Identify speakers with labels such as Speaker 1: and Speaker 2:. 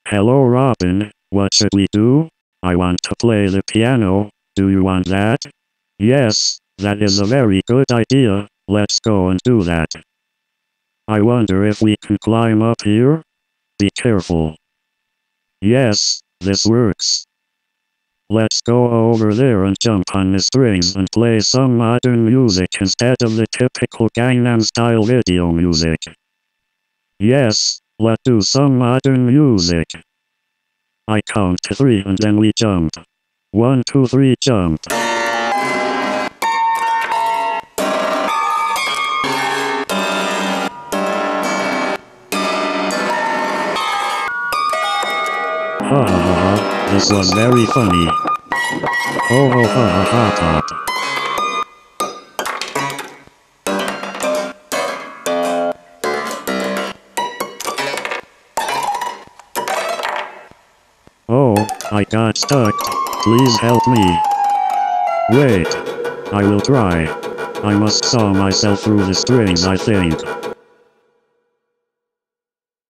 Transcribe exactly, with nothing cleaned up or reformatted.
Speaker 1: Hello Robin, what should we do? I want to play the piano, do you want that? Yes, that is a very good idea, let's go and do that. I wonder if we can climb up here? Be careful. Yes, this works. Let's go over there and jump on the strings and play some modern music instead of the typical Gangnam Style video music. Yes, let's do some modern music. I count to three and then we jump. One, two, three, jump. Ha ha ha ha, this was very funny. Ho ho ha ha ha ha. Oh, I got stuck. Please help me. Wait. I will try. I must saw myself through the strings, I think.